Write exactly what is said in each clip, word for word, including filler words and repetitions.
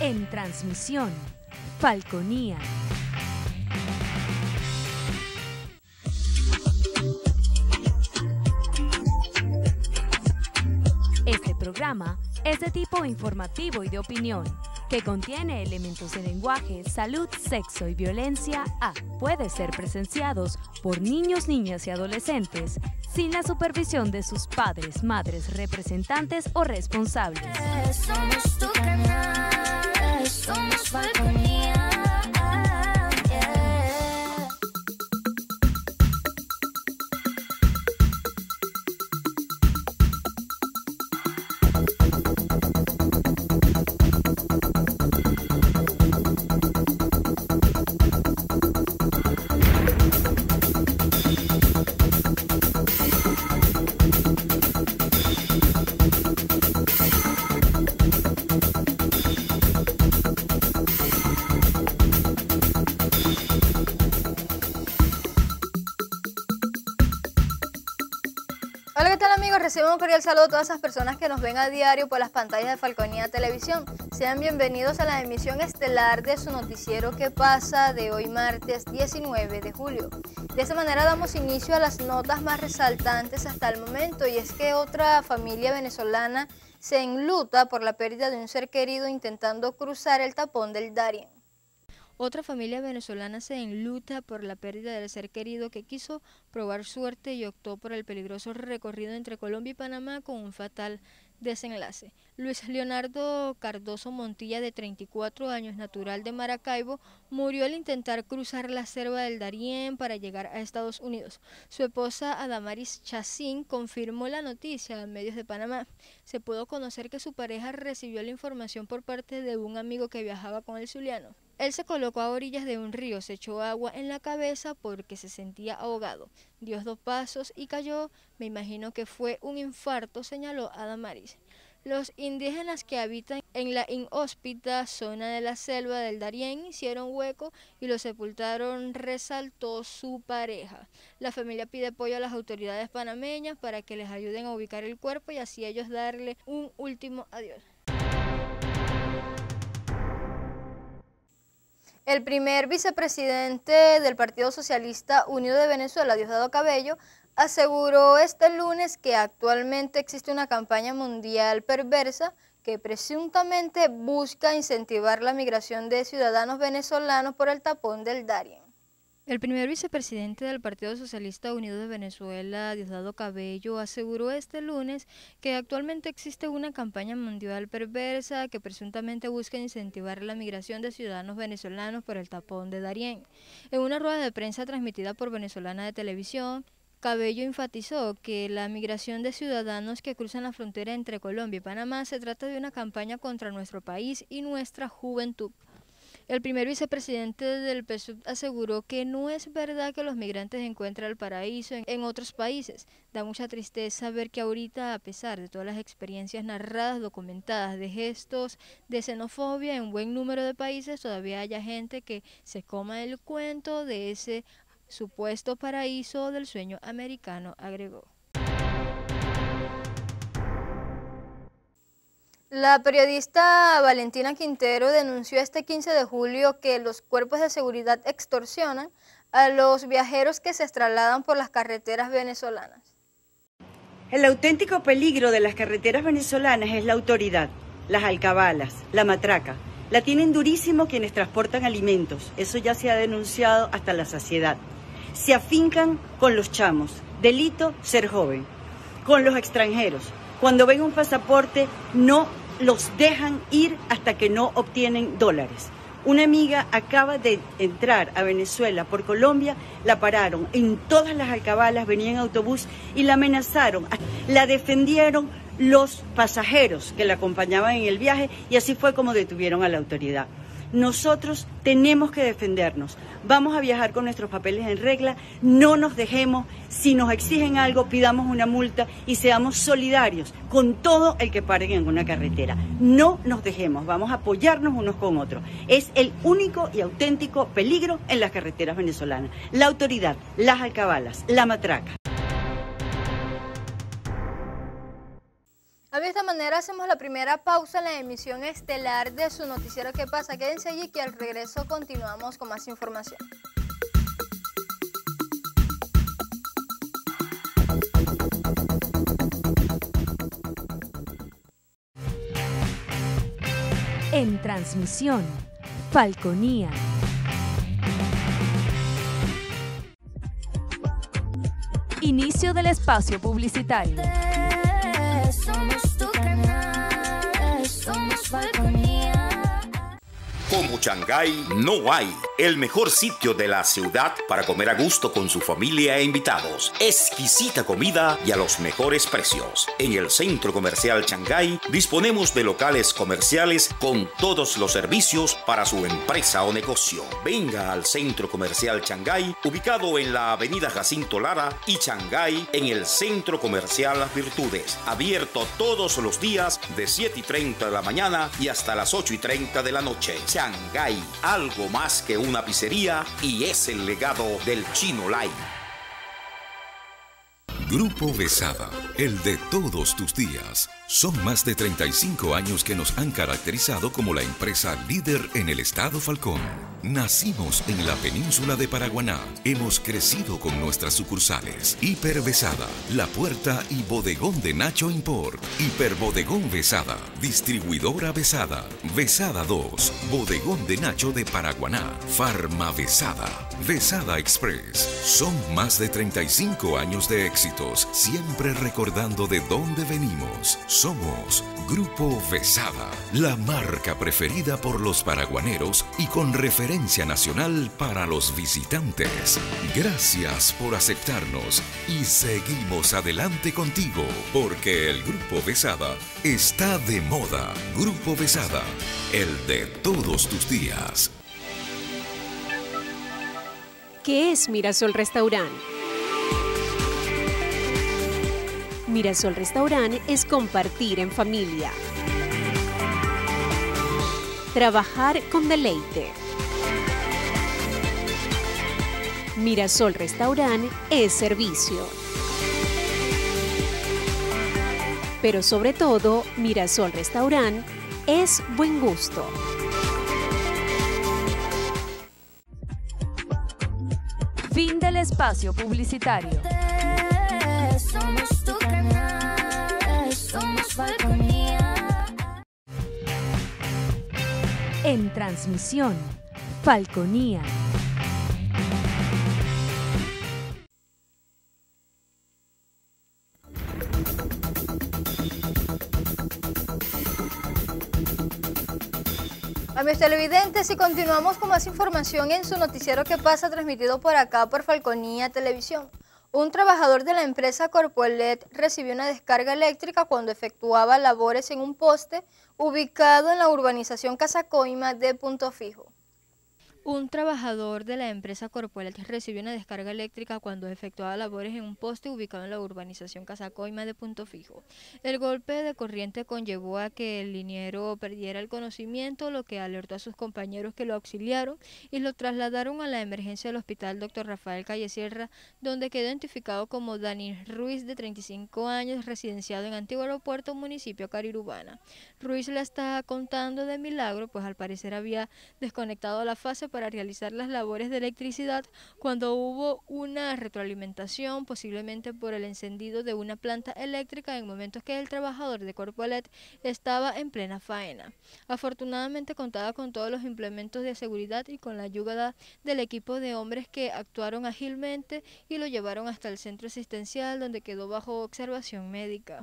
En transmisión, Falconía. Este programa es de tipo informativo y de opinión, que contiene elementos de lenguaje, salud, sexo y violencia A. Puede ser presenciados por niños, niñas y adolescentes sin la supervisión de sus padres, madres, representantes o responsables. Somos tu canal, somos Falconía. Hola, ¿qué tal amigos? Recibo un cordial saludo a todas esas personas que nos ven a diario por las pantallas de Falconía Televisión. Sean bienvenidos a la emisión estelar de su noticiero ¿Qué pasa? De hoy martes diecinueve de julio. De esta manera damos inicio a las notas más resaltantes hasta el momento, y es que otra familia venezolana se enluta por la pérdida de un ser querido intentando cruzar el tapón del Darién. Otra familia venezolana se enluta por la pérdida del ser querido que quiso probar suerte y optó por el peligroso recorrido entre Colombia y Panamá con un fatal desenlace. Luis Leonardo Cardoso Montilla, de treinta y cuatro años, natural de Maracaibo, murió al intentar cruzar la selva del Darién para llegar a Estados Unidos. Su esposa Adamaris Chacín confirmó la noticia a medios de Panamá. Se pudo conocer que su pareja recibió la información por parte de un amigo que viajaba con el zuliano. Él se colocó a orillas de un río, se echó agua en la cabeza porque se sentía ahogado. Dio dos pasos y cayó. Me imagino que fue un infarto, señaló Adamaris. Los indígenas que habitan en la inhóspita zona de la selva del Darién hicieron hueco y lo sepultaron, resaltó su pareja. La familia pide apoyo a las autoridades panameñas para que les ayuden a ubicar el cuerpo y así ellos darle un último adiós. El primer vicepresidente del Partido Socialista Unido de Venezuela, Diosdado Cabello, aseguró este lunes que actualmente existe una campaña mundial perversa que presuntamente busca incentivar la migración de ciudadanos venezolanos por el tapón del Darién. El primer vicepresidente del Partido Socialista Unido de Venezuela, Diosdado Cabello, aseguró este lunes que actualmente existe una campaña mundial perversa que presuntamente busca incentivar la migración de ciudadanos venezolanos por el tapón de Darién. En una rueda de prensa transmitida por Venezolana de Televisión, Cabello enfatizó que la migración de ciudadanos que cruzan la frontera entre Colombia y Panamá se trata de una campaña contra nuestro país y nuestra juventud. El primer vicepresidente del P S U V aseguró que no es verdad que los migrantes encuentran el paraíso en, en otros países. Da mucha tristeza ver que ahorita, a pesar de todas las experiencias narradas, documentadas de gestos de xenofobia en buen número de países, todavía haya gente que se coma el cuento de ese supuesto paraíso del sueño americano, agregó. La periodista Valentina Quintero denunció este quince de julio que los cuerpos de seguridad extorsionan a los viajeros que se trasladan por las carreteras venezolanas. El auténtico peligro de las carreteras venezolanas es la autoridad, las alcabalas, la matraca. La tienen durísimo quienes transportan alimentos, eso ya se ha denunciado hasta la saciedad. Se afincan con los chamos, delito ser joven, con los extranjeros. Cuando ven un pasaporte no los dejan ir hasta que no obtienen dólares. Una amiga acaba de entrar a Venezuela por Colombia, la pararon en todas las alcabalas, venía en autobús y la amenazaron. La defendieron los pasajeros que la acompañaban en el viaje y así fue como detuvieron a la autoridad. Nosotros tenemos que defendernos, vamos a viajar con nuestros papeles en regla, no nos dejemos, si nos exigen algo pidamos una multa y seamos solidarios con todo el que paren en una carretera. No nos dejemos, vamos a apoyarnos unos con otros. Es el único y auténtico peligro en las carreteras venezolanas, la autoridad, las alcabalas, la matraca. De esta manera hacemos la primera pausa en la emisión estelar de su noticiero ¿Qué pasa? Quédense allí que al regreso continuamos con más información. En transmisión, Falconía. Inicio del espacio publicitario. Somos tu canal, somos Falconía. Como Shanghái no hay. El mejor sitio de la ciudad para comer a gusto con su familia e invitados. Exquisita comida y a los mejores precios. En el Centro Comercial Shanghái disponemos de locales comerciales con todos los servicios para su empresa o negocio. Venga al Centro Comercial Shanghái, ubicado en la avenida Jacinto Lara y Shanghái, en el Centro Comercial Las Virtudes. Abierto todos los días de siete y treinta de la mañana y hasta las ocho y treinta de la noche. Shanghái, algo más que una pizzería, y es el legado del Chino Lai. Grupo Besada, el de todos tus días. Son más de treinta y cinco años que nos han caracterizado como la empresa líder en el estado Falcón. Nacimos en la península de Paraguaná. Hemos crecido con nuestras sucursales. Hiper Besada, La Puerta y Bodegón de Nacho Import. Hiper Bodegón Besada, Distribuidora Besada, Besada dos, Bodegón de Nacho de Paraguaná, Farma Besada, Besada Express. Son más de treinta y cinco años de éxitos, siempre recordando de dónde venimos. Somos Grupo Besada, la marca preferida por los paraguaneros y con referencia nacional para los visitantes. Gracias por aceptarnos y seguimos adelante contigo, porque el Grupo Besada está de moda. Grupo Besada, el de todos tus días. ¿Qué es Mirasol Restaurant? Mirasol Restaurant es compartir en familia. Trabajar con deleite. Mirasol Restaurant es servicio. Pero sobre todo, Mirasol Restaurant es buen gusto. Fin del espacio publicitario. Somos tu canal, somos Falconía. En transmisión, Falconía. Amigos televidentes, y continuamos con más información en su noticiero ¿Qué pasa? Transmitido por acá por Falconía Televisión. Un trabajador de la empresa Corpoelet recibió una descarga eléctrica cuando efectuaba labores en un poste ubicado en la urbanización Casa Coima de Punto Fijo. Un trabajador de la empresa Corpoelet recibió una descarga eléctrica cuando efectuaba labores en un poste ubicado en la urbanización Casa Coima de Punto Fijo. El golpe de corriente conllevó a que el liniero perdiera el conocimiento, lo que alertó a sus compañeros que lo auxiliaron y lo trasladaron a la emergencia del hospital doctor Rafael Calle Sierra, donde quedó identificado como Dani Ruiz, de treinta y cinco años, residenciado en Antiguo Aeropuerto, municipio Carirubana. Ruiz le está contando de milagro, pues al parecer había desconectado la fase para realizar las labores de electricidad cuando hubo una retroalimentación, posiblemente por el encendido de una planta eléctrica en momentos que el trabajador de Corpoelet estaba en plena faena. Afortunadamente contaba con todos los implementos de seguridad y con la ayuda del equipo de hombres que actuaron ágilmente y lo llevaron hasta el centro asistencial, donde quedó bajo observación médica.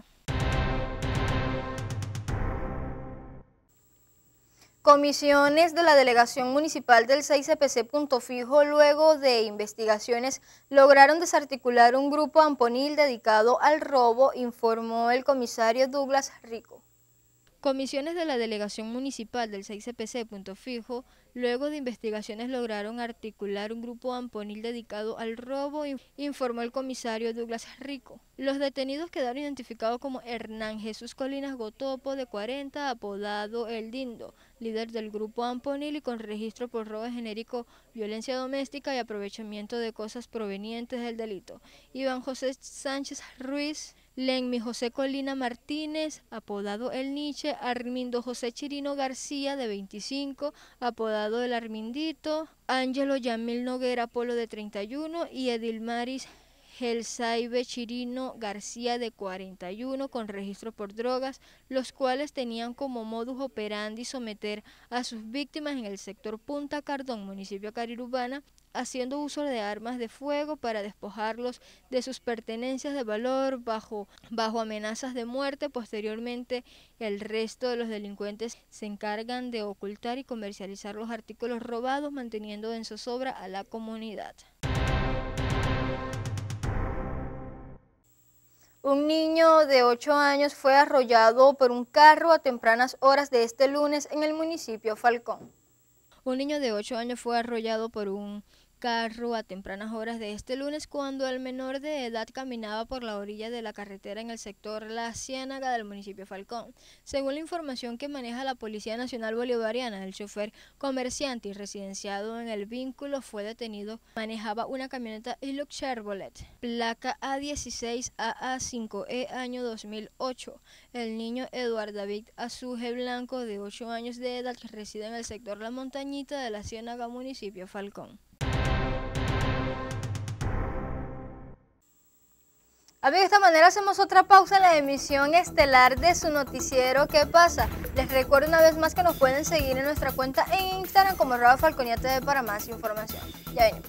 Comisiones de la Delegación Municipal del seis C P C Punto Fijo, luego de investigaciones, lograron desarticular un grupo amponil dedicado al robo, informó el comisario Douglas Rico. Comisiones de la Delegación Municipal del seis C P C Punto Fijo, luego de investigaciones, lograron articular un grupo amponil dedicado al robo, informó el comisario Douglas Rico. Los detenidos quedaron identificados como Hernán Jesús Colinas Gotopo, de cuarenta, apodado El Dindo, líder del grupo amponil y con registro por robo genérico, violencia doméstica y aprovechamiento de cosas provenientes del delito. Iván José Sánchez Ruiz, Lenmi José Colina Martínez, apodado El Niche, Armindo José Chirino García, de veinticinco, apodado El Armindito, Ángelo Yamil Noguera Polo, de treinta y uno, y Edilmaris Gelsaibe Chirino García, de cuarenta y uno, con registro por drogas, los cuales tenían como modus operandi someter a sus víctimas en el sector Punta Cardón, municipio Carirubana, haciendo uso de armas de fuego para despojarlos de sus pertenencias de valor bajo, bajo amenazas de muerte. Posteriormente, el resto de los delincuentes se encargan de ocultar y comercializar los artículos robados, manteniendo en zozobra a la comunidad. Un niño de ocho años fue arrollado por un carro a tempranas horas de este lunes en el municipio Falcón. Un niño de ocho años fue arrollado por un carro a tempranas horas de este lunes cuando el menor de edad caminaba por la orilla de la carretera en el sector La Ciénaga del municipio Falcón. Según la información que maneja la Policía Nacional Bolivariana, el chofer, comerciante y residenciado en el vínculo fue detenido. Manejaba una camioneta Hilux Chevrolet, placa A dieciséis A A cinco E año dos mil ocho. El niño Eduardo David Azuje Blanco, de ocho años de edad, que reside en el sector La Montañita de La Ciénaga, municipio Falcón. Amigos, de esta manera hacemos otra pausa en la emisión estelar de su noticiero ¿Qué pasa? Les recuerdo una vez más que nos pueden seguir en nuestra cuenta en Instagram como arroba Falconía T V para más información. Ya venimos.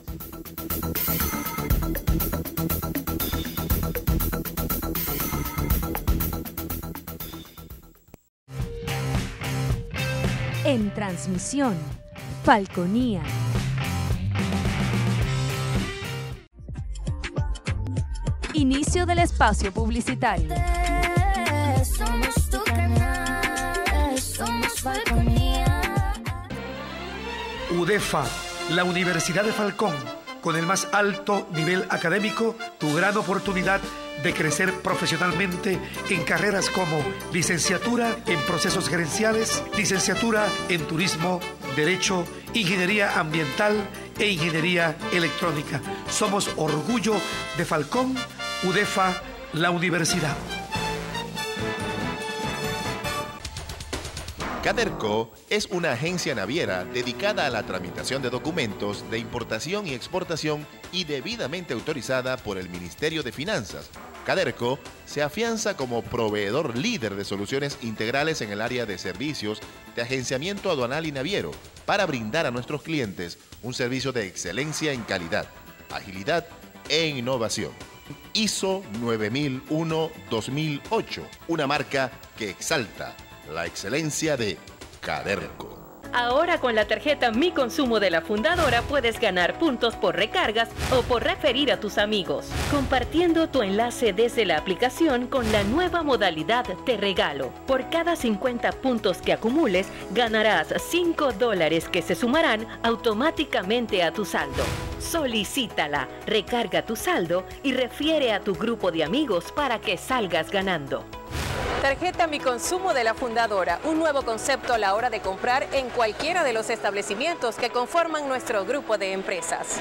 En transmisión, Falconía. Inicio del espacio publicitario. Somos tu canal, somos Falconía. UDEFA, la Universidad de Falcón, con el más alto nivel académico, tu gran oportunidad de crecer profesionalmente en carreras como licenciatura en procesos gerenciales, licenciatura en turismo, derecho, ingeniería ambiental e ingeniería electrónica. Somos orgullo de Falcón. UDEFA, la universidad. Caderco es una agencia naviera dedicada a la tramitación de documentos de importación y exportación y debidamente autorizada por el Ministerio de Finanzas. Caderco se afianza como proveedor líder de soluciones integrales en el área de servicios de agenciamiento aduanal y naviero para brindar a nuestros clientes un servicio de excelencia en calidad, agilidad e innovación. I S O nueve mil uno dos mil ocho, una marca que exalta la excelencia de Caderco. Ahora con la tarjeta Mi Consumo de la Fundadora puedes ganar puntos por recargas o por referir a tus amigos, compartiendo tu enlace desde la aplicación con la nueva modalidad Te Regalo. Por cada cincuenta puntos que acumules, ganarás cinco dólares que se sumarán automáticamente a tu saldo. Solicítala, recarga tu saldo y refiere a tu grupo de amigos para que salgas ganando. Tarjeta Mi Consumo de la Fundadora, un nuevo concepto a la hora de comprar en cualquiera de los establecimientos que conforman nuestro grupo de empresas.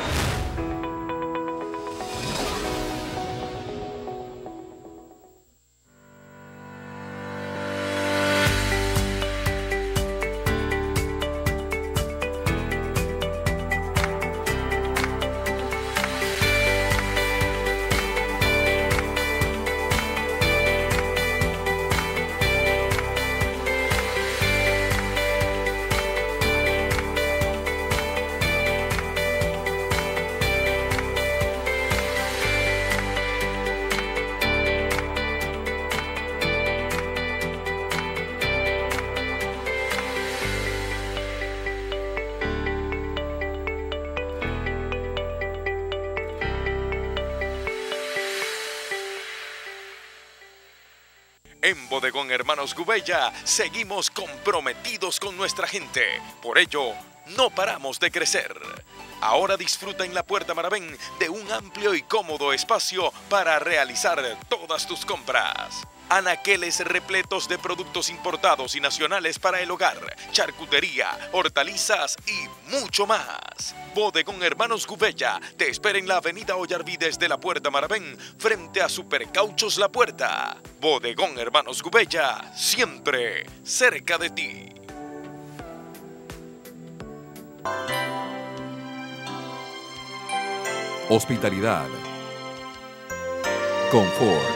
En Bodegón Hermanos Gubella seguimos comprometidos con nuestra gente. Por ello, no paramos de crecer. Ahora disfruta en la Puerta Maravén de un amplio y cómodo espacio para realizar todas tus compras. Anaqueles repletos de productos importados y nacionales para el hogar, charcutería, hortalizas y mucho más. Bodegón Hermanos Gubella te espera en la avenida Ollarvides de la Puerta Maravén, frente a Supercauchos La Puerta. Bodegón Hermanos Gubella, siempre cerca de ti. Hospitalidad, confort,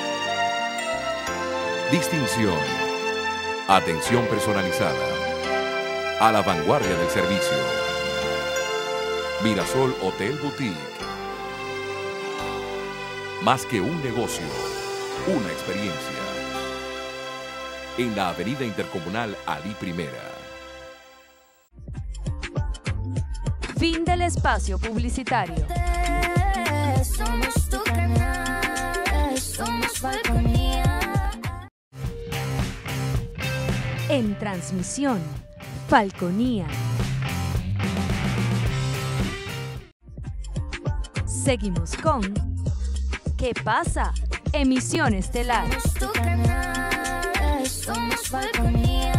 distinción, atención personalizada, a la vanguardia del servicio. Mirasol Hotel Boutique. Más que un negocio, una experiencia. En la avenida Intercomunal Alí Primera. Fin del espacio publicitario. Somos tu canal, somos Falconía. En transmisión, Falconía. Seguimos con ¿Qué pasa? Emisión estelar. Somos tu canal, somos Falconía.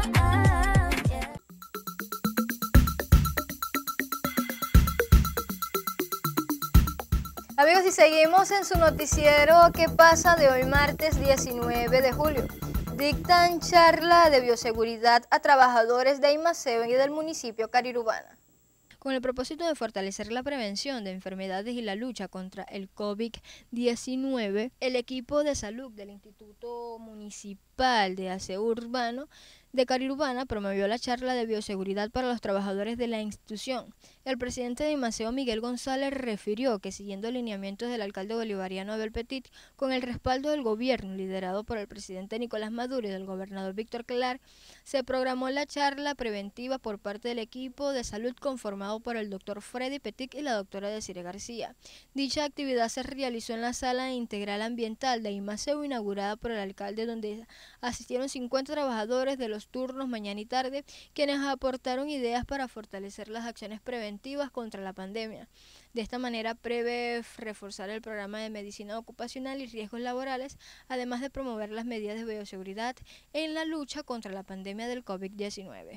Amigos, y seguimos en su noticiero ¿Qué pasa? De hoy martes diecinueve de julio. Dictan charla de bioseguridad a trabajadores de IMACEO y del municipio Carirubana. Con el propósito de fortalecer la prevención de enfermedades y la lucha contra el COVID diecinueve, el equipo de salud del Instituto Municipal de Aseo Urbano de Carirubana promovió la charla de bioseguridad para los trabajadores de la institución. El presidente de IMACEO, Miguel González, refirió que siguiendo lineamientos del alcalde bolivariano Abel Petit, con el respaldo del gobierno liderado por el presidente Nicolás Maduro y del gobernador Víctor Clar, se programó la charla preventiva por parte del equipo de salud conformado por el doctor Freddy Petit y la doctora Desiree García. Dicha actividad se realizó en la sala integral ambiental de IMACEO inaugurada por el alcalde, donde asistieron cincuenta trabajadores de los turnos mañana y tarde, quienes aportaron ideas para fortalecer las acciones preventivas contra la pandemia. De esta manera prevé reforzar el programa de medicina ocupacional y riesgos laborales, además de promover las medidas de bioseguridad en la lucha contra la pandemia del COVID diecinueve.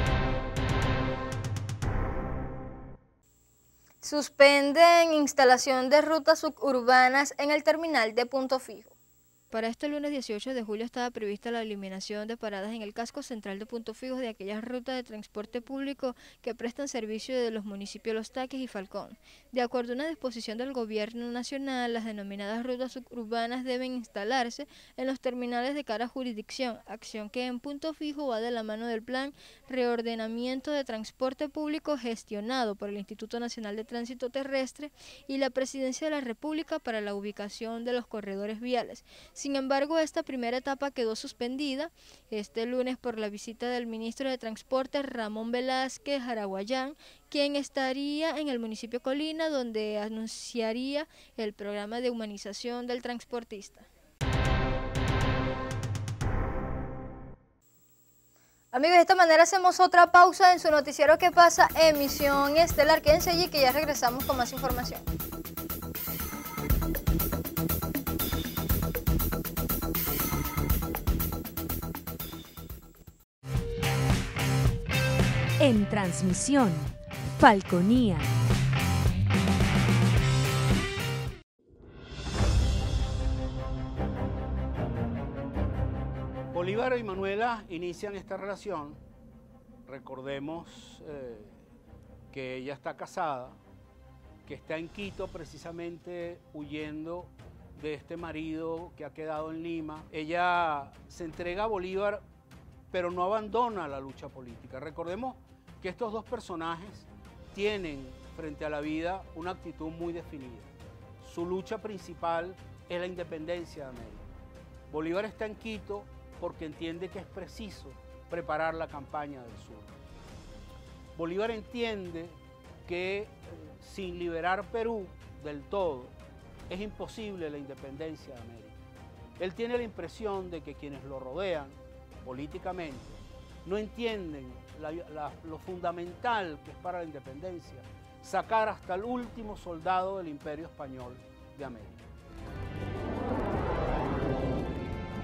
Suspenden instalación de rutas suburbanas en el terminal de Punto Fijo. Para este lunes dieciocho de julio estaba prevista la eliminación de paradas en el casco central de Punto Fijo de aquellas rutas de transporte público que prestan servicio de los municipios Los Taques y Falcón. De acuerdo a una disposición del Gobierno Nacional, las denominadas rutas suburbanas deben instalarse en los terminales de cada jurisdicción, acción que en Punto Fijo va de la mano del Plan Reordenamiento de Transporte Público gestionado por el Instituto Nacional de Tránsito Terrestre y la Presidencia de la República para la ubicación de los corredores viales. Sin embargo, esta primera etapa quedó suspendida este lunes por la visita del ministro de Transporte Ramón Velázquez Araguayán, quien estaría en el municipio Colina, donde anunciaría el programa de humanización del transportista. Amigos, de esta manera hacemos otra pausa en su noticiero ¿Qué pasa? Emisión estelar. Quédense allí que ya regresamos con más información. En transmisión, Falconía. Bolívar y Manuela inician esta relación. Recordemos eh, que ella está casada, que está en Quito precisamente huyendo de este marido que ha quedado en Lima. Ella se entrega a Bolívar, pero no abandona la lucha política. Recordemos que estos dos personajes tienen frente a la vida una actitud muy definida. Su lucha principal es la independencia de América. Bolívar está en Quito porque entiende que es preciso preparar la campaña del sur. Bolívar entiende que eh, sin liberar Perú del todo es imposible la independencia de América. Él tiene la impresión de que quienes lo rodean políticamente no entienden la, la, lo fundamental que es para la independencia sacar hasta el último soldado del Imperio Español de América.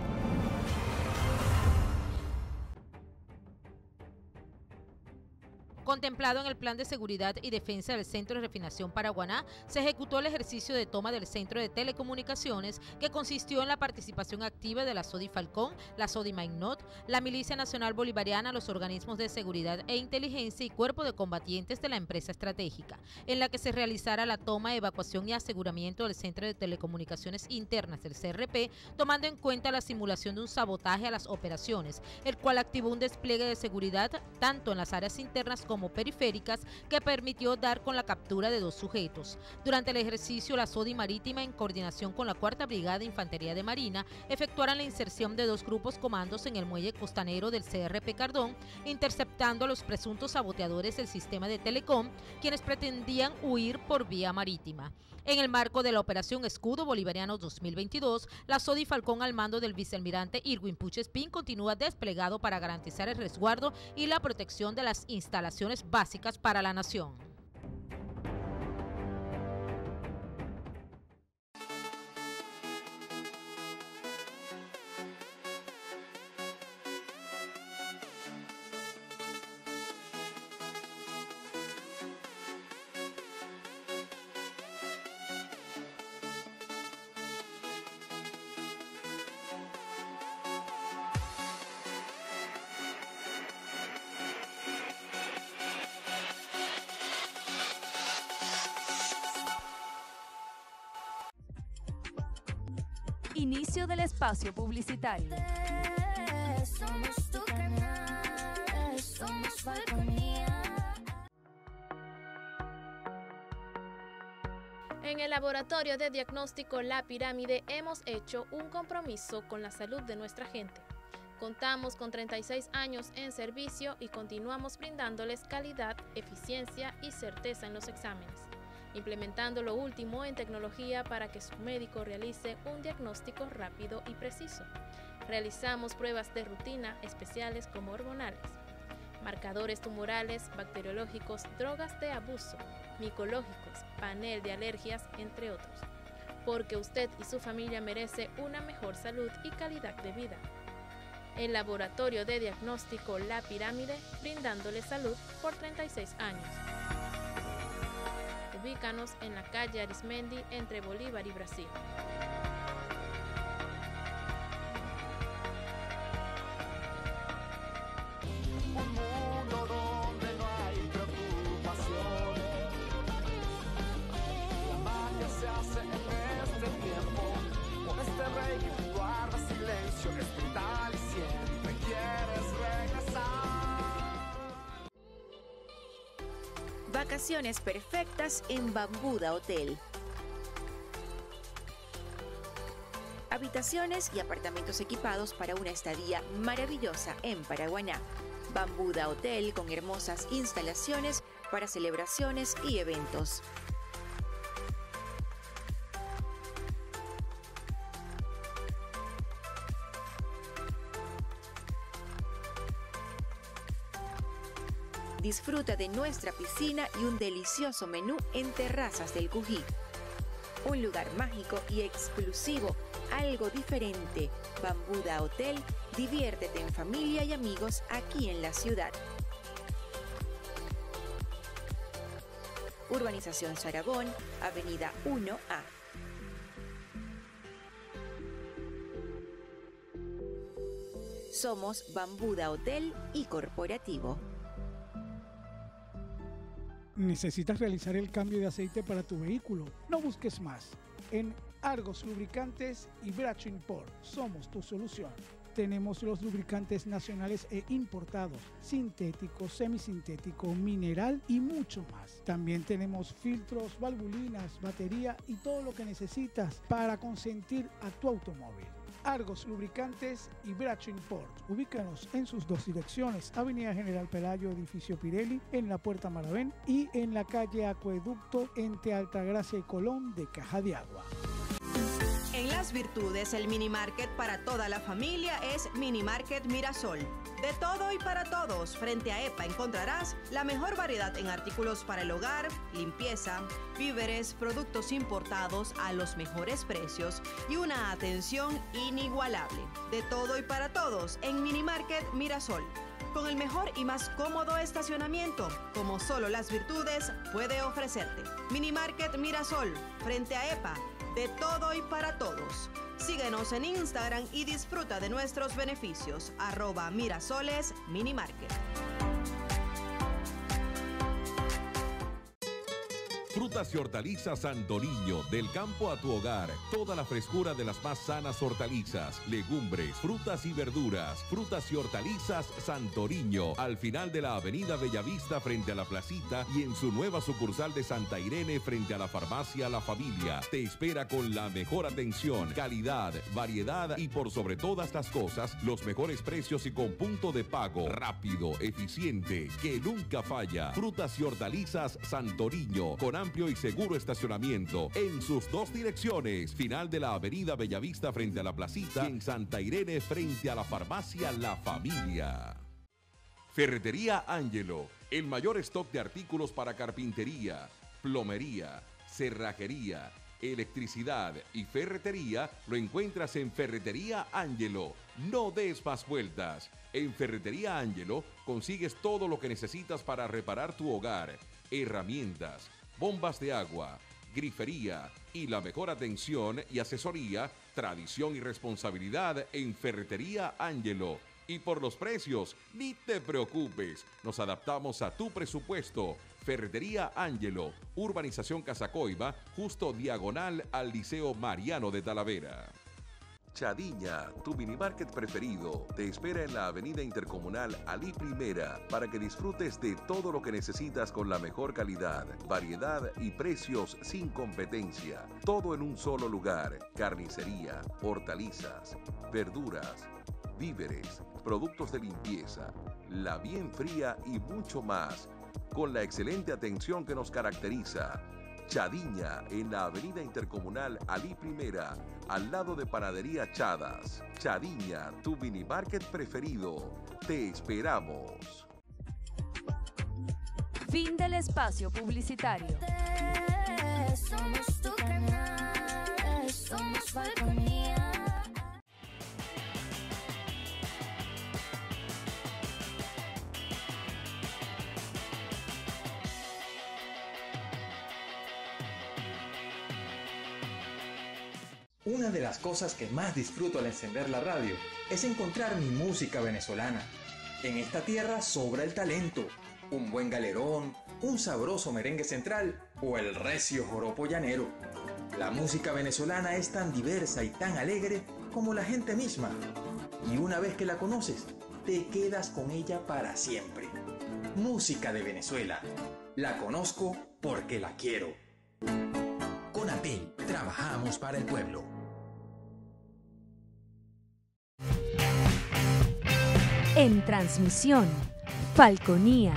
Contemplado en el Plan de Seguridad y Defensa del Centro de Refinación Paraguaná, se ejecutó el ejercicio de toma del Centro de Telecomunicaciones, que consistió en la participación activa de la SODI Falcón, la SODI Mainot, la Milicia Nacional Bolivariana, los organismos de seguridad e inteligencia y cuerpo de combatientes de la empresa estratégica, en la que se realizara la toma, evacuación y aseguramiento del Centro de Telecomunicaciones Internas del C R P, tomando en cuenta la simulación de un sabotaje a las operaciones, el cual activó un despliegue de seguridad tanto en las áreas internas como periféricas, que permitió dar con la captura de dos sujetos. Durante el ejercicio, la SODI Marítima, en coordinación con la Cuarta Brigada de Infantería de Marina, efectuaron la inserción de dos grupos comandos en el muelle costanero del C R P Cardón, interceptando a los presuntos saboteadores del sistema de Telecom, quienes pretendían huir por vía marítima. En el marco de la Operación Escudo Bolivariano dos mil veintidós, la SODI Falcón, al mando del vicealmirante Irwin Puchespín, continúa desplegado para garantizar el resguardo y la protección de las instalaciones básicas para la nación. Inicio del espacio publicitario. Somos tu canal, somos Falconía. En el laboratorio de diagnóstico La Pirámide hemos hecho un compromiso con la salud de nuestra gente. Contamos con treinta y seis años en servicio y continuamos brindándoles calidad, eficiencia y certeza en los exámenes, implementando lo último en tecnología para que su médico realice un diagnóstico rápido y preciso. Realizamos pruebas de rutina especiales como hormonales, marcadores tumorales, bacteriológicos, drogas de abuso, micológicos, panel de alergias, entre otros. Porque usted y su familia merece una mejor salud y calidad de vida. El laboratorio de diagnóstico La Pirámide, brindándole salud por treinta y seis años. Ubícanos en la calle Arismendi entre Bolívar y Brasil. Un mundo donde no hay preocupaciones. La magia se hace en este tiempo. Con este rey que guarda silencio, es brutal y siempre quieres regresar. Vacaciones perfectas en Bambuda Hotel. Habitaciones y apartamentos equipados para una estadía maravillosa en Paraguaná. Bambuda Hotel, con hermosas instalaciones para celebraciones y eventos. Disfruta de nuestra piscina y un delicioso menú en Terrazas del Cují. Un lugar mágico y exclusivo, algo diferente. Bambuda Hotel, diviértete en familia y amigos aquí en la ciudad. Urbanización Sarabón, Avenida uno A. Somos Bambuda Hotel y Corporativo. ¿Necesitas realizar el cambio de aceite para tu vehículo? No busques más. En Argos Lubricantes y Bracho Import somos tu solución. Tenemos los lubricantes nacionales e importados, sintético, semisintético, mineral y mucho más. También tenemos filtros, valvulinas, batería y todo lo que necesitas para consentir a tu automóvil. Argos Lubricantes y Bracho Import. Ubícanos en sus dos direcciones, Avenida General Pelayo, edificio Pirelli, en la Puerta Maravén, y en la calle Acueducto, entre Altagracia y Colón de Caja de Agua. En Las Virtudes, el mini market para toda la familia es Mini Market Mirasol. De todo y para todos, frente a EPA encontrarás la mejor variedad en artículos para el hogar, limpieza, víveres, productos importados a los mejores precios y una atención inigualable. De todo y para todos en Mini Market Mirasol. con el mejor y más cómodo estacionamiento, como solo Las Virtudes puede ofrecerte. Mini Market Mirasol, frente a EPA, de todo y para todos. Síguenos en Instagram y disfruta de nuestros beneficios. Arroba Mirasoles Mini Market. Frutas y hortalizas Santoriño, del campo a tu hogar. Toda la frescura de las más sanas hortalizas, legumbres, frutas y verduras. Frutas y hortalizas Santoriño, al final de la avenida Bellavista frente a la placita y en su nueva sucursal de Santa Irene frente a la farmacia La Familia. Te espera con la mejor atención, calidad, variedad y por sobre todas las cosas, los mejores precios y con punto de pago rápido, eficiente, que nunca falla. Frutas y hortalizas Santoriño, con amplio y seguro estacionamiento en sus dos direcciones, final de la avenida Bellavista frente a la placita y en Santa Irene frente a la farmacia La Familia. Ferretería Ángelo, el mayor stock de artículos para carpintería, plomería, cerrajería, electricidad y ferretería lo encuentras en Ferretería Ángelo. No des más vueltas. En Ferretería Ángelo consigues todo lo que necesitas para reparar tu hogar, herramientas, bombas de agua, grifería y la mejor atención y asesoría, tradición y responsabilidad en Ferretería Ángelo. Y por los precios, ni te preocupes, nos adaptamos a tu presupuesto. Ferretería Ángelo, Urbanización Casacoiba, justo diagonal al Liceo Mariano de Talavera. Chadiña, tu minimarket preferido, te espera en la avenida Intercomunal Alí Primera para que disfrutes de todo lo que necesitas con la mejor calidad, variedad y precios sin competencia. Todo en un solo lugar: carnicería, hortalizas, verduras, víveres, productos de limpieza, la bien fría y mucho más, con la excelente atención que nos caracteriza. Chadiña, en la avenida Intercomunal Alí Primera, al lado de Panadería Chadas. Chadiña, tu mini market preferido. Te esperamos. Fin del espacio publicitario. Somos tu canal, somos Falconía. Una de las cosas que más disfruto al encender la radio es encontrar mi música venezolana. En esta tierra sobra el talento, un buen galerón, un sabroso merengue central o el recio joropo llanero. La música venezolana es tan diversa y tan alegre como la gente misma. Y una vez que la conoces, te quedas con ella para siempre. Música de Venezuela. La conozco porque la quiero. Con Atel, trabajamos para el pueblo. En transmisión, Falconía.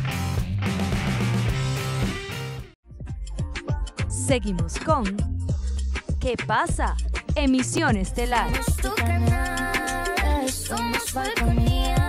Seguimos con ¿Qué pasa? Emisión estelar. Somos tu canal, somos Falconía.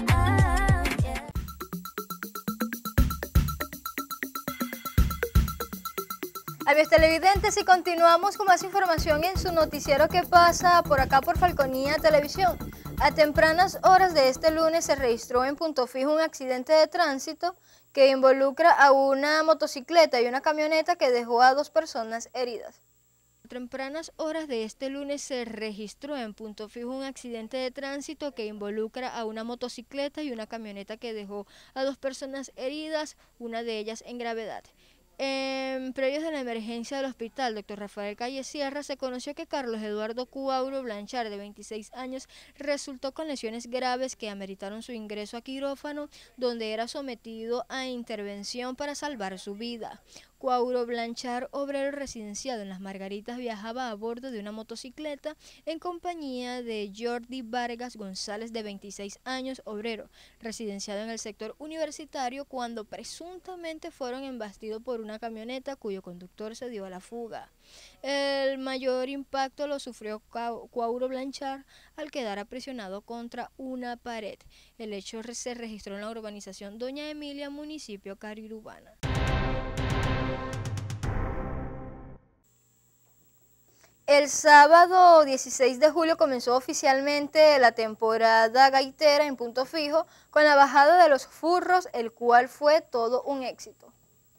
Amigos televidentes, y continuamos con más información en su noticiero ¿Qué pasa? Por acá por Falconía Televisión. A tempranas horas de este lunes se registró en Punto Fijo un accidente de tránsito que involucra a una motocicleta y una camioneta que dejó a dos personas heridas. A tempranas horas de este lunes se registró en Punto Fijo un accidente de tránsito que involucra a una motocicleta y una camioneta que dejó a dos personas heridas, una de ellas en gravedad. En previos de la emergencia del hospital doctor Rafael Calle Sierra, se conoció que Carlos Eduardo Cuauro Blanchard, de veintiséis años, resultó con lesiones graves que ameritaron su ingreso a quirófano, donde era sometido a intervención para salvar su vida. Cuauro Blanchard, obrero residenciado en Las Margaritas, viajaba a bordo de una motocicleta en compañía de Jordi Vargas González, de veintiséis años, obrero residenciado en el sector universitario, cuando presuntamente fueron embestidos por una camioneta cuyo conductor se dio a la fuga. El mayor impacto lo sufrió Cuauro Blanchard al quedar aprisionado contra una pared. El hecho se registró en la urbanización Doña Emilia, municipio Carirubana. El sábado dieciséis de julio comenzó oficialmente la temporada gaitera en Punto Fijo con la bajada de los furros, el cual fue todo un éxito.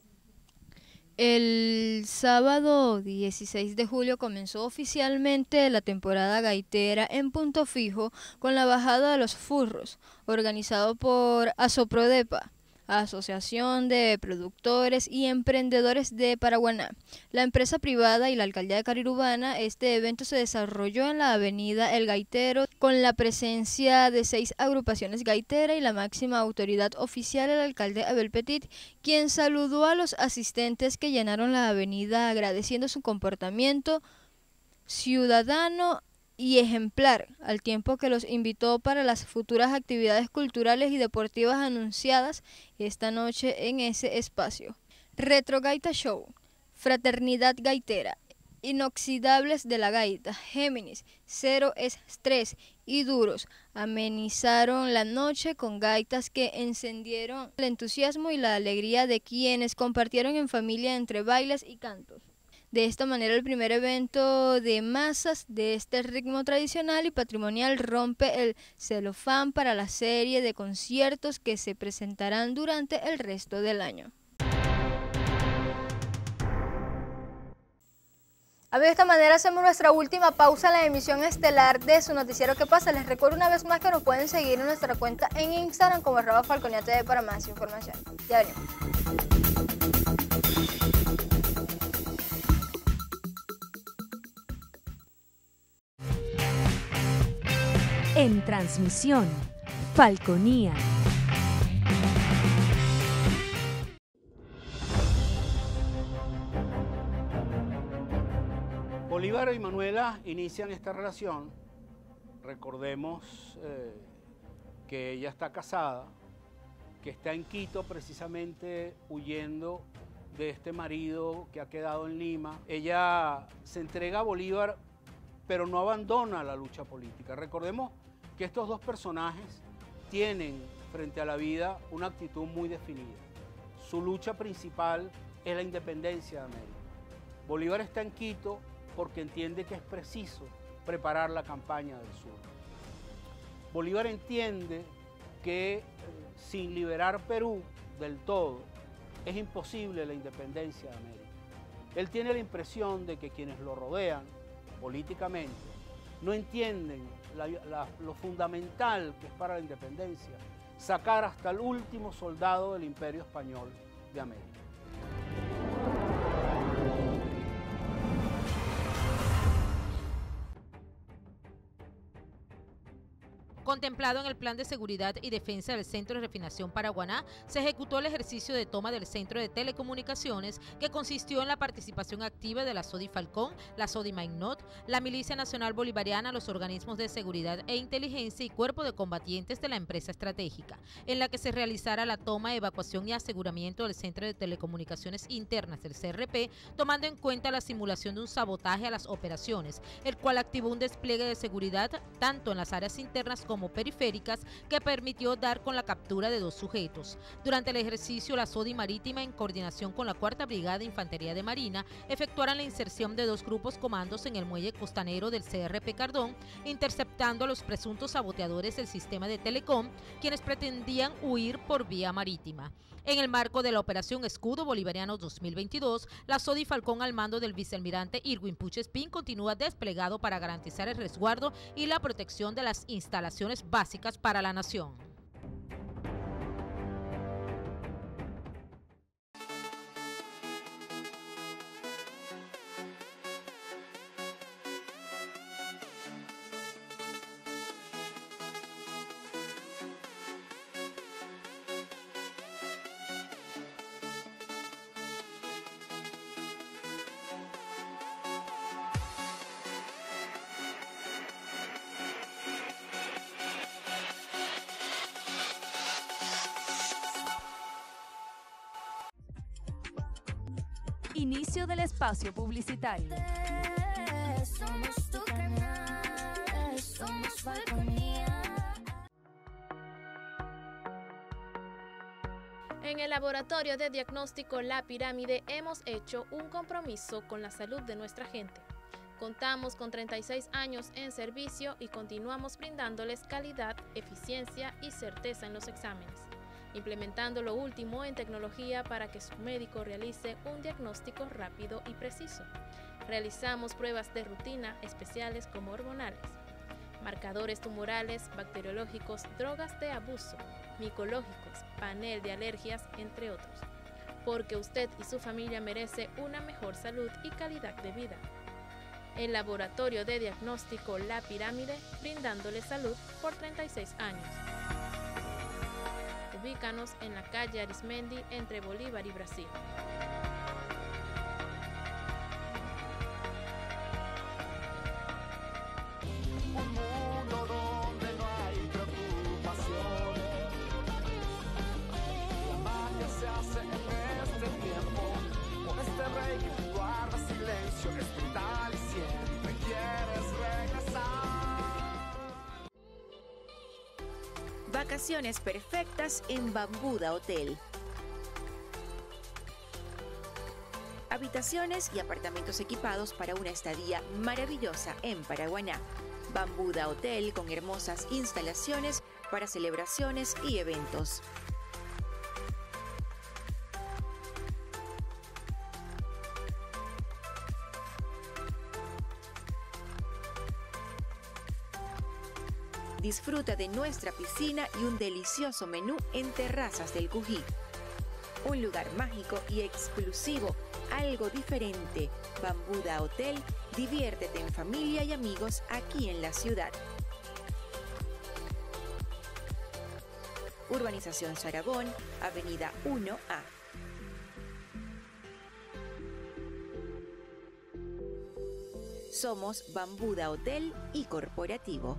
El sábado dieciséis de julio comenzó oficialmente la temporada gaitera en Punto Fijo con la bajada de los furros, organizado por Asoprodepa, Asociación de Productores y Emprendedores de Paraguaná, la empresa privada y la alcaldía de Carirubana. Este evento se desarrolló en la avenida El Gaitero con la presencia de seis agrupaciones gaiteras y la máxima autoridad oficial, el alcalde Abel Petit, quien saludó a los asistentes que llenaron la avenida agradeciendo su comportamiento ciudadano y ejemplar, al tiempo que los invitó para las futuras actividades culturales y deportivas anunciadas esta noche en ese espacio. Retro Gaita Show, Fraternidad Gaitera, Inoxidables de la Gaita, Géminis, Cero Estrés y Duros amenizaron la noche con gaitas que encendieron el entusiasmo y la alegría de quienes compartieron en familia entre bailes y cantos. De esta manera, el primer evento de masas de este ritmo tradicional y patrimonial rompe el celofán para la serie de conciertos que se presentarán durante el resto del año. De esta manera hacemos nuestra última pausa en la emisión estelar de su noticiero ¿Qué pasa? Les recuerdo una vez más que nos pueden seguir en nuestra cuenta en Instagram como arroba Falconía T V para más información. Ya venimos. En transmisión, Falconía. Bolívar y Manuela inician esta relación. Recordemos eh, que ella está casada, que está en Quito precisamente huyendo de este marido que ha quedado en Lima. Ella se entrega a Bolívar, pero no abandona la lucha política. Recordemos que estos dos personajes tienen frente a la vida una actitud muy definida. Su lucha principal es la independencia de América. Bolívar está en Quito porque entiende que es preciso preparar la campaña del sur. Bolívar entiende que eh, sin liberar Perú del todo es imposible la independencia de América. Él tiene la impresión de que quienes lo rodean políticamente no entienden la, la, lo fundamental que es para la independencia sacar hasta el último soldado del Imperio Español de América. Contemplado en el Plan de Seguridad y Defensa del Centro de Refinación Paraguaná, se ejecutó el ejercicio de toma del Centro de Telecomunicaciones, que consistió en la participación activa de la SODI Falcón, la SODI Mainot, la Milicia Nacional Bolivariana, los organismos de seguridad e inteligencia y cuerpo de combatientes de la empresa estratégica, en la que se realizara la toma, evacuación y aseguramiento del Centro de Telecomunicaciones Internas del C R P, tomando en cuenta la simulación de un sabotaje a las operaciones, el cual activó un despliegue de seguridad tanto en las áreas internas como periféricas que permitió dar con la captura de dos sujetos. Durante el ejercicio, la SODI Marítima, en coordinación con la Cuarta Brigada de Infantería de Marina, efectuaron la inserción de dos grupos comandos en el muelle costanero del C R P Cardón, interceptando a los presuntos saboteadores del sistema de Telecom, quienes pretendían huir por vía marítima. En el marco de la Operación Escudo Bolivariano dos mil veintidós, la SODI Falcón, al mando del vicealmirante Irwin Puchespín, continúa desplegado para garantizar el resguardo y la protección de las instalaciones básicas para la nación. Inicio del espacio publicitario. Somos tu canal, somos Falconía. En el laboratorio de diagnóstico La Pirámide hemos hecho un compromiso con la salud de nuestra gente. Contamos con treinta y seis años en servicio y continuamos brindándoles calidad, eficiencia y certeza en los exámenes, implementando lo último en tecnología para que su médico realice un diagnóstico rápido y preciso. Realizamos pruebas de rutina especiales como hormonales, marcadores tumorales, bacteriológicos, drogas de abuso, micológicos, panel de alergias, entre otros, porque usted y su familia merece una mejor salud y calidad de vida. El Laboratorio de Diagnóstico La Pirámide, brindándole salud por treinta y seis años. Ubícanos en la calle Arismendi entre Bolívar y Brasil. Un mundo donde no hay preocupaciones. La magia se hace en este tiempo. Con este rey que guarda silencio, es brutal y siempre quieres regresar. Vacaciones perfectas en Bambuda Hotel. Habitaciones y apartamentos equipados para una estadía maravillosa en Paraguaná. Bambuda Hotel con hermosas instalaciones para celebraciones y eventos. Disfruta de nuestra piscina y un delicioso menú en Terrazas del Cují. Un lugar mágico y exclusivo, algo diferente. Bambuda Hotel, diviértete en familia y amigos aquí en la ciudad. Urbanización Sarabón, Avenida uno A. Somos Bambuda Hotel y Corporativo.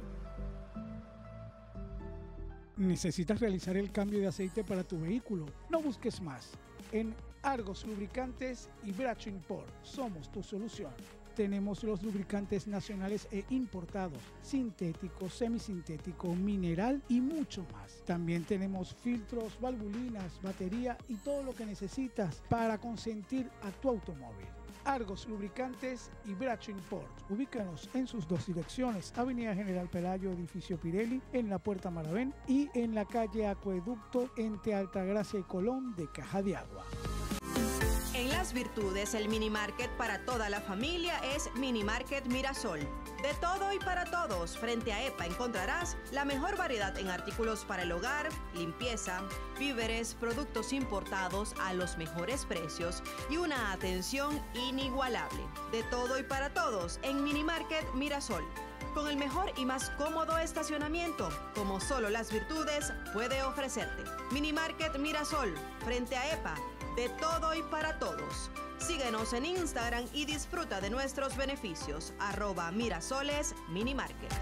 ¿Necesitas realizar el cambio de aceite para tu vehículo? No busques más. En Argos Lubricantes y Bracho Import somos tu solución. Tenemos los lubricantes nacionales e importados, sintético, semisintético, mineral y mucho más. También tenemos filtros, valvulinas, batería y todo lo que necesitas para consentir a tu automóvil. Argos Lubricantes y Bracho Import. Ubícanos en sus dos direcciones, Avenida General Pelayo, edificio Pirelli, en la Puerta Maravén, y en la calle Acueducto, entre Altagracia y Colón de Caja de Agua. En Las Virtudes, el mini market para toda la familia es Mini Market Mirasol. De todo y para todos, frente a EPA encontrarás la mejor variedad en artículos para el hogar, limpieza, víveres, productos importados a los mejores precios y una atención inigualable. De todo y para todos en Mini Market Mirasol. Con el mejor y más cómodo estacionamiento, como solo Las Virtudes puede ofrecerte. Mini Market Mirasol, frente a EPA. De todo y para todos. Síguenos en Instagram y disfruta de nuestros beneficios. Arroba Mirasoles Minimarket.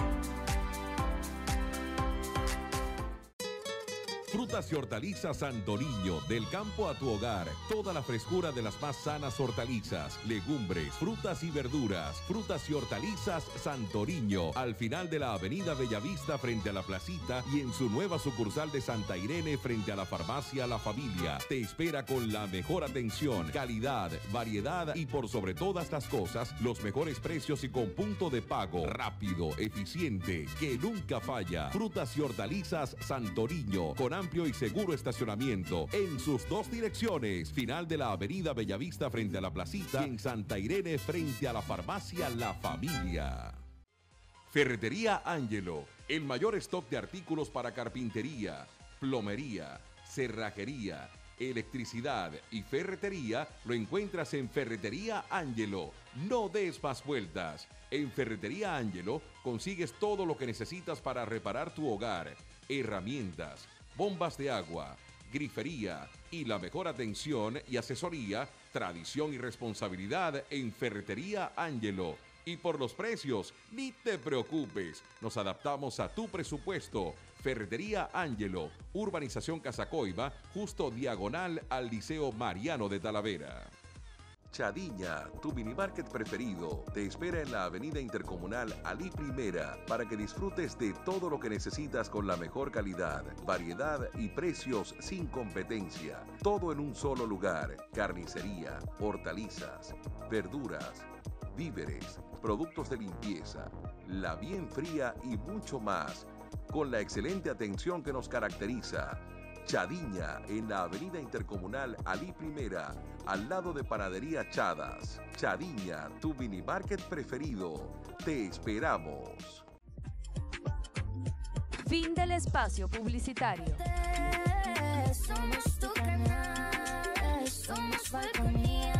Frutas y hortalizas Santo Niño, del campo a tu hogar. Toda la frescura de las más sanas hortalizas, legumbres, frutas y verduras. Frutas y hortalizas Santo Niño, al final de la avenida Bellavista frente a la placita y en su nueva sucursal de Santa Irene frente a la farmacia La Familia. Te espera con la mejor atención, calidad, variedad y por sobre todas las cosas, los mejores precios y con punto de pago rápido, eficiente, que nunca falla. Frutas y hortalizas Santo Niño, con amplio y seguro estacionamiento en sus dos direcciones, final de la avenida Bellavista frente a la placita y en Santa Irene frente a la farmacia La Familia. Ferretería Ángelo, el mayor stock de artículos para carpintería, plomería, cerrajería, electricidad y ferretería lo encuentras en Ferretería Ángelo. No des más vueltas. En Ferretería Ángelo consigues todo lo que necesitas para reparar tu hogar, herramientas, bombas de agua, grifería y la mejor atención y asesoría, tradición y responsabilidad en Ferretería Ángelo. Y por los precios, ni te preocupes, nos adaptamos a tu presupuesto. Ferretería Ángelo, Urbanización Casacoiba, justo diagonal al Liceo Mariano de Talavera. Chadiña, tu minimarket preferido, te espera en la avenida Intercomunal Alí Primera para que disfrutes de todo lo que necesitas con la mejor calidad, variedad y precios sin competencia. Todo en un solo lugar: carnicería, hortalizas, verduras, víveres, productos de limpieza, la bien fría y mucho más, con la excelente atención que nos caracteriza. Chadiña, en la avenida intercomunal Alí Primera, al lado de Panadería Chadas. Chadiña, tu mini market preferido. Te esperamos. Fin del espacio publicitario. Somos tu canal, somos Falconía.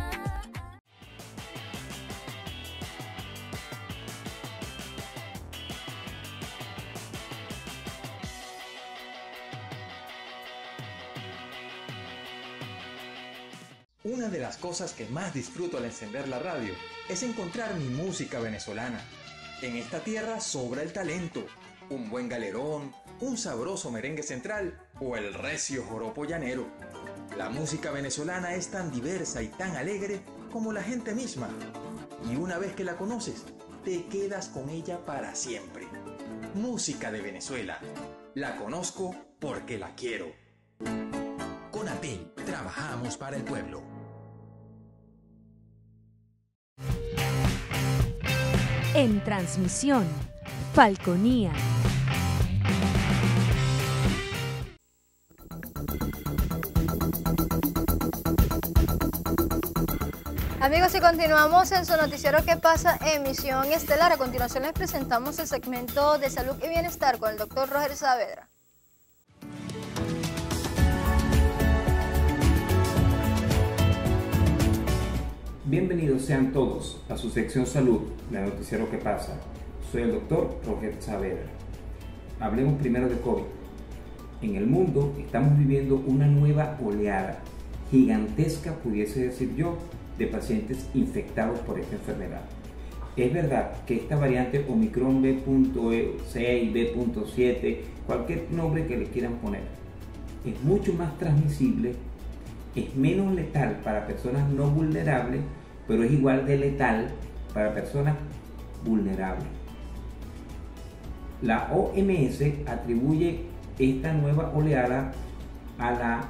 Una de las cosas que más disfruto al encender la radio es encontrar mi música venezolana. En esta tierra sobra el talento, un buen galerón, un sabroso merengue central o el recio joropo llanero. La música venezolana es tan diversa y tan alegre como la gente misma. Y una vez que la conoces, te quedas con ella para siempre. Música de Venezuela. La conozco porque la quiero. Con Atel, trabajamos para el pueblo. En transmisión, Falconía. Amigos, y continuamos en su noticiero ¿Qué pasa? Emisión estelar. A continuación les presentamos el segmento de salud y bienestar con el doctor Roger Saavedra. Bienvenidos sean todos a su sección salud, la noticiero ¿Qué pasa? Soy el doctor Roger Saavedra. Hablemos primero de COVID. En el mundo estamos viviendo una nueva oleada, gigantesca pudiese decir yo, de pacientes infectados por esta enfermedad. Es verdad que esta variante Omicron B punto seis, B punto siete, cualquier nombre que le quieran poner, es mucho más transmisible, es menos letal para personas no vulnerables, pero es igual de letal para personas vulnerables. La O M S atribuye esta nueva oleada a la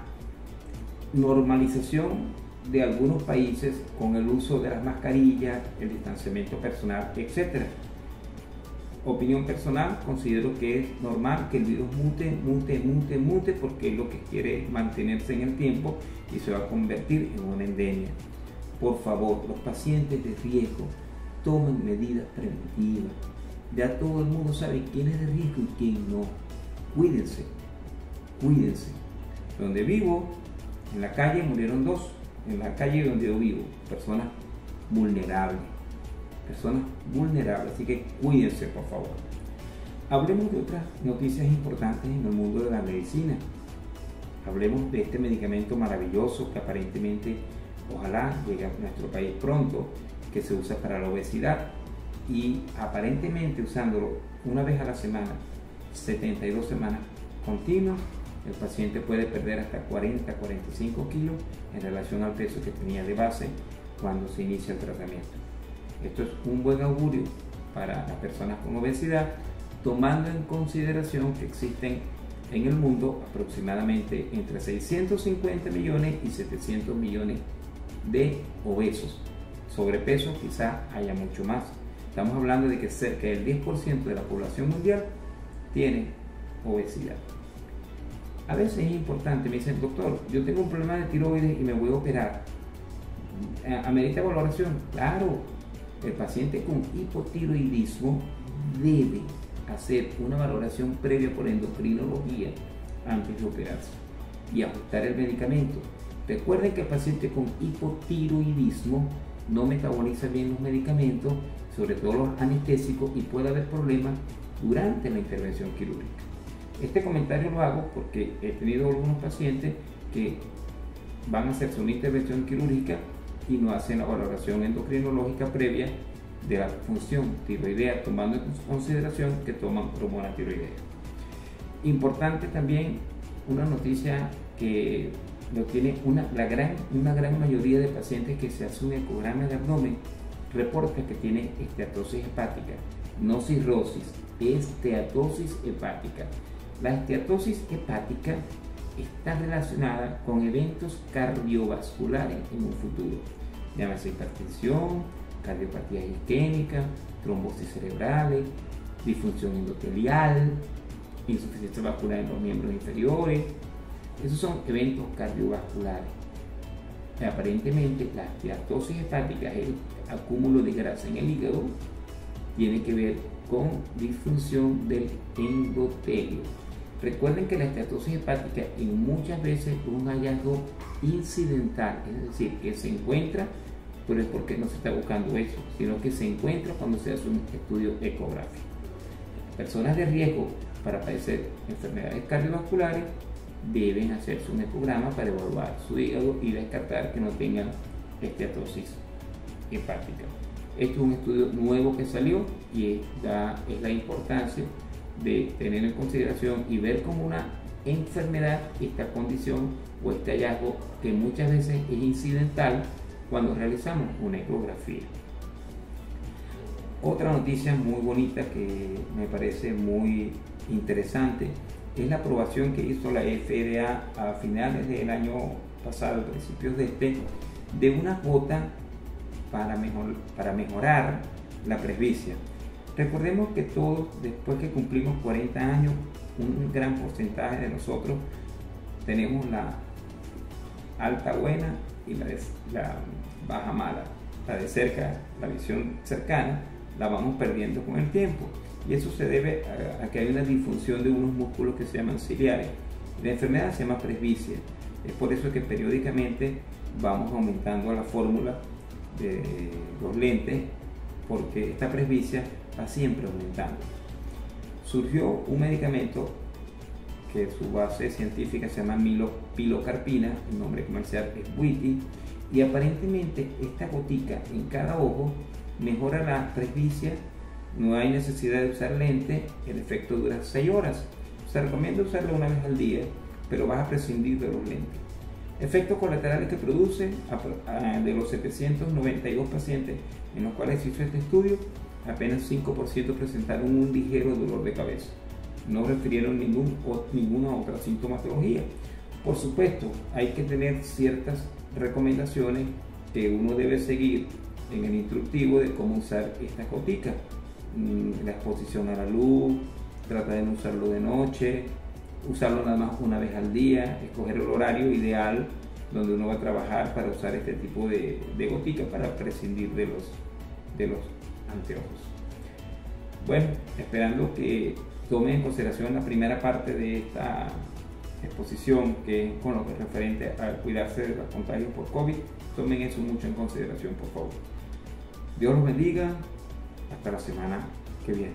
normalización de algunos países con el uso de las mascarillas, el distanciamiento personal, etcétera. Opinión personal, considero que es normal que el virus mute, mute, mute, mute, porque lo que quiere es mantenerse en el tiempo y se va a convertir en una endemia. Por favor, los pacientes de riesgo tomen medidas preventivas. Ya todo el mundo sabe quién es de riesgo y quién no. Cuídense, cuídense. Donde vivo, en la calle murieron dos. En la calle donde yo vivo, personas vulnerables, personas vulnerables, así que cuídense por favor. Hablemos de otras noticias importantes en el mundo de la medicina. Hablemos de este medicamento maravilloso que aparentemente, ojalá llegue a nuestro país pronto, que se usa para la obesidad y aparentemente usándolo una vez a la semana, setenta y dos semanas continuas, el paciente puede perder hasta cuarenta a cuarenta y cinco kilos en relación al peso que tenía de base cuando se inicia el tratamiento. Esto es un buen augurio para las personas con obesidad, tomando en consideración que existen en el mundo aproximadamente entre seiscientos cincuenta millones y setecientos millones de obesos. Sobrepeso quizá haya mucho más. Estamos hablando de que cerca del diez por ciento de la población mundial tiene obesidad. A veces es importante, me dicen, doctor, yo tengo un problema de tiroides y me voy a operar. ¿Amerita valoración? Claro, el paciente con hipotiroidismo debe hacer una valoración previa por endocrinología antes de operarse y ajustar el medicamento. Recuerden que el paciente con hipotiroidismo no metaboliza bien los medicamentos, sobre todo los anestésicos, y puede haber problemas durante la intervención quirúrgica. Este comentario lo hago porque he tenido algunos pacientes que van a hacerse una intervención quirúrgica y no hacen la valoración endocrinológica previa de la función tiroidea, tomando en consideración que toman hormona tiroidea. Importante también una noticia que lo tiene una, la gran, una gran mayoría de pacientes que se hace un ecograma de abdomen, reporta que tiene esteatosis hepática, no cirrosis, esteatosis hepática. La esteatosis hepática está relacionada con eventos cardiovasculares en un futuro, llámese hipertensión, cardiopatía isquémica, trombosis cerebrales, disfunción endotelial, insuficiencia vascular en los miembros inferiores. Esos son eventos cardiovasculares. Aparentemente la esteatosis hepática, el acúmulo de grasa en el hígado, tiene que ver con disfunción del endotelio. Recuerden que la esteatosis hepática en muchas veces es un hallazgo incidental, es decir, que se encuentra, pero es porque no se está buscando eso, sino que se encuentra cuando se hace un estudio ecográfico. Personas de riesgo para padecer enfermedades cardiovasculares deben hacerse un ecograma para evaluar su hígado y descartar que no tengan esteatosis hepática. Esto es un estudio nuevo que salió y da, es la importancia de tener en consideración y ver como una enfermedad esta condición o este hallazgo que muchas veces es incidental cuando realizamos una ecografía. Otra noticia muy bonita que me parece muy interesante es la aprobación que hizo la F D A a finales del año pasado, principios de este, de una cuota para, mejor, para mejorar la presbicia. Recordemos que todos, después que cumplimos cuarenta años, un gran porcentaje de nosotros tenemos la alta buena y la, de, la baja mala. La de cerca, la visión cercana, la vamos perdiendo con el tiempo. Y eso se debe a, a que hay una disfunción de unos músculos que se llaman ciliares. La enfermedad se llama presbicia. Es por eso que periódicamente vamos aumentando la fórmula de los lentes, porque esta presbicia va siempre aumentando. Surgió un medicamento que su base científica se llama pilocarpina, el nombre comercial es Vuity, y aparentemente esta gotica en cada ojo mejora la presbicia. No hay necesidad de usar lente, el efecto dura seis horas. Se recomienda usarlo una vez al día, pero vas a prescindir de los lentes. Efectos colaterales que produce: de los setecientos noventa y dos pacientes en los cuales se hizo este estudio, apenas cinco por ciento presentaron un ligero dolor de cabeza. No refirieron ningún, o, ninguna otra sintomatología. Por supuesto, hay que tener ciertas recomendaciones que uno debe seguir en el instructivo de cómo usar esta gotica. La exposición a la luz, trata de no usarlo de noche, usarlo nada más una vez al día, escoger el horario ideal donde uno va a trabajar para usar este tipo de, de gotica para prescindir de los, de los anteojos. Bueno, esperando que tomen en consideración la primera parte de esta exposición, que es con lo que es referente a cuidarse de los contagios por COVID, tomen eso mucho en consideración, por favor. Dios los bendiga, hasta la semana que viene.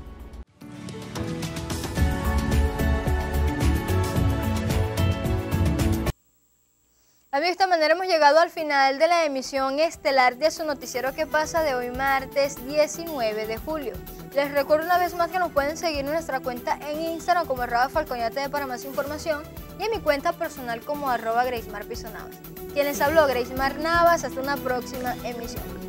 Amigos, de esta manera hemos llegado al final de la emisión estelar de su noticiero que pasa de hoy martes diecinueve de julio. Les recuerdo una vez más que nos pueden seguir en nuestra cuenta en Instagram como arroba falconiate para más información y en mi cuenta personal como arroba Grace Mar Piso Navas. Quien les habló, Grace Mar Navas, hasta una próxima emisión.